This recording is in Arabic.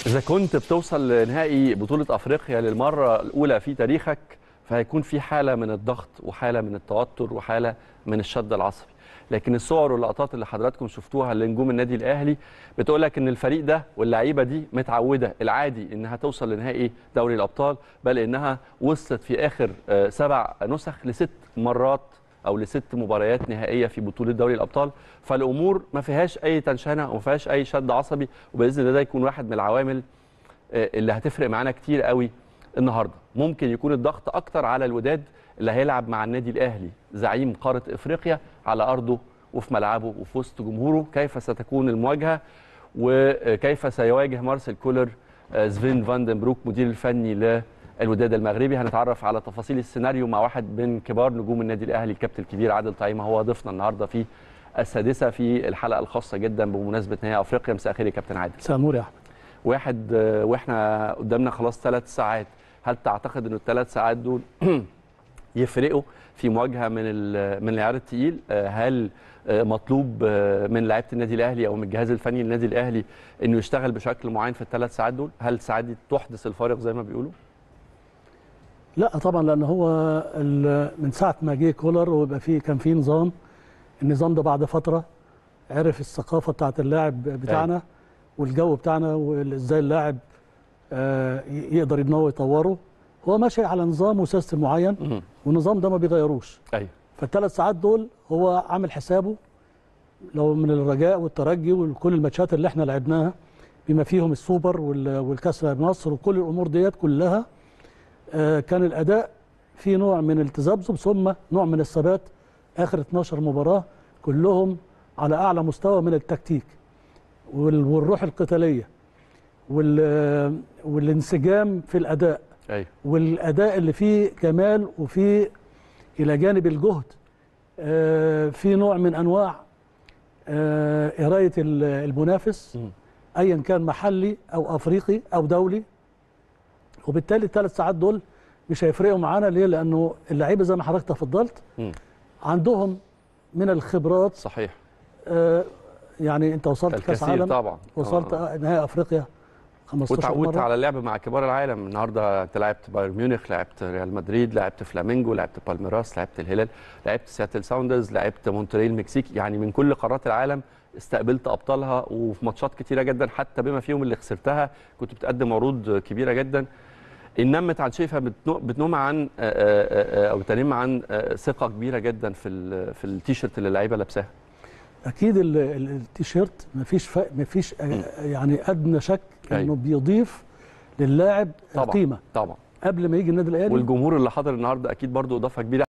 إذا كنت بتوصل لنهائي بطولة أفريقيا للمرة الأولى في تاريخك، فهيكون في حالة من الضغط وحالة من التوتر وحالة من الشد العصبي. لكن الصور واللقطات اللي حضراتكم شفتوها لنجوم النادي الأهلي بتقول لك إن الفريق ده واللعيبة دي متعودة العادي إنها توصل لنهائي دوري الأبطال، بل إنها وصلت في آخر 7 نسخ ل6 مرات أو ل6 مباريات نهائية في بطولة دوري الأبطال. فالأمور ما فيهاش أي تنشنة وما فيهاش أي شد عصبي، وبإذن الله ده يكون واحد من العوامل اللي هتفرق معانا كتير قوي النهارده. ممكن يكون الضغط اكتر على الوداد اللي هيلعب مع النادي الاهلي زعيم قاره افريقيا على ارضه وفي ملعبه وفي وسط جمهوره. كيف ستكون المواجهه وكيف سيواجه مارسيل كولر سفين فاندنبروك مدير الفني للوداد المغربي؟ هنتعرف على تفاصيل السيناريو مع واحد من كبار نجوم النادي الاهلي الكابتن الكبير عادل طعيمه، هو ضيفنا النهارده في السادسه في الحلقه الخاصه جدا بمناسبه نهائي افريقيا. مساء الخير يا كابتن عادل. مساء النور يا احمد. واحنا قدامنا خلاص 3 ساعات، هل تعتقد انه ال3 ساعات دول يفرقوا في مواجهه من العيار الثقيل؟ هل مطلوب من لعيبه النادي الاهلي او من الجهاز الفني للنادي الاهلي انه يشتغل بشكل معين في ال3 ساعات دول؟ هل الساعات دي تحدث الفارق زي ما بيقولوا؟ لا طبعا، لان هو من ساعه ما جه كولر ويبقى كان في نظام. النظام ده بعد فتره عرف الثقافه بتاعت اللاعب بتاعنا والجو بتاعنا وازاي اللاعب يقدر ان هو يطوره. هو ماشي على نظام وسيستم معين والنظام ده ما بيغيروش. ايوه. فال3 ساعات دول هو عامل حسابه لو من الرجاء والترجي وكل الماتشات اللي احنا لعبناها بما فيهم السوبر والكاس مصر وكل الامور ديت كلها، كان الاداء في نوع من التذبذب ثم نوع من الثبات. اخر 12 مباراه كلهم على اعلى مستوى من التكتيك والروح القتاليه والانسجام في الاداء. أيوة. والاداء اللي فيه كمال وفيه الى جانب الجهد في نوع من انواع قرايه المنافس ايا كان محلي او افريقي او دولي. وبالتالي ال3 ساعات دول مش هيفرقوا معانا. ليه؟ لانه اللعيبه زي ما حضرتك تفضلت عندهم من الخبرات. صحيح. يعني انت وصلت كاس عالم طبعا، وصلت نهائي افريقيا 15 مرة وتعودت على اللعب مع كبار العالم. النهارده انت لعبت بايرن ميونخ، لعبت ريال مدريد، لعبت فلامينجو، لعبت بالميراس، لعبت الهلال، لعبت سياتل ساوندرز، لعبت مونتريال المكسيكي. يعني من كل قارات العالم استقبلت ابطالها وفي ماتشات كتيره جدا، حتى بما فيهم اللي خسرتها كنت بتقدم عروض كبيره جدا. ان نمت عن شايفها بتنم عن او تنم عن ثقه كبيره جدا في التيشيرت اللي اللعيبه لابساها. اكيد التيشيرت مفيش يعني ادنى شك انه بيضيف للاعب طبعا قيمه طبعا قبل ما يجي النادي الاهلي. والجمهور اللي حضر النهارده اكيد برضو اضافه كبيره.